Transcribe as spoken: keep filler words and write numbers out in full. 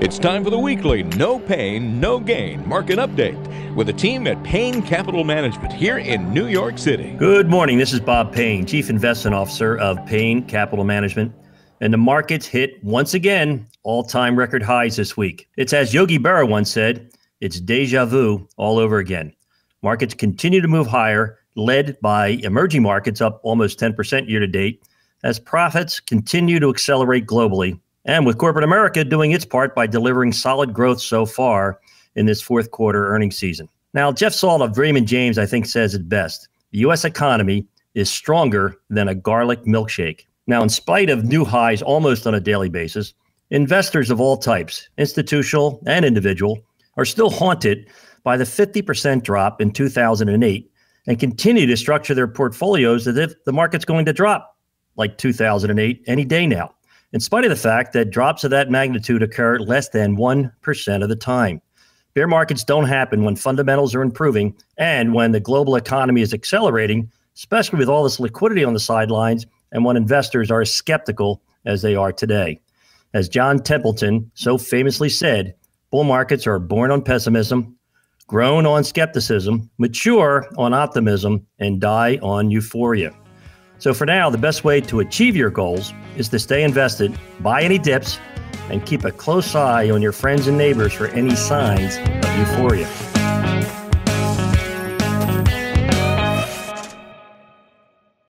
It's time for the weekly No Pain, No Gain market update with a team at Payne Capital Management here in New York City. Good morning. This is Bob Payne, Chief Investment Officer of Payne Capital Management. And the markets hit, once again, all-time record highs this week. It's as Yogi Berra once said, it's deja vu all over again. Markets continue to move higher, led by emerging markets up almost ten percent year to date, as profits continue to accelerate globally. And with corporate America doing its part by delivering solid growth so far in this fourth quarter earnings season. Now, Jeff Salt of Raymond James, I think, says it best. The U S economy is stronger than a garlic milkshake. Now, in spite of new highs almost on a daily basis, investors of all types, institutional and individual, are still haunted by the fifty percent drop in two thousand eight and continue to structure their portfolios as if the market's going to drop like two thousand eight any day now, in spite of the fact that drops of that magnitude occur less than one percent of the time. Bear markets don't happen when fundamentals are improving and when the global economy is accelerating, especially with all this liquidity on the sidelines and when investors are as skeptical as they are today. As John Templeton so famously said, bull markets are born on pessimism, grown on skepticism, mature on optimism, and die on euphoria. So for now, the best way to achieve your goals is to stay invested, buy any dips, and keep a close eye on your friends and neighbors for any signs of euphoria.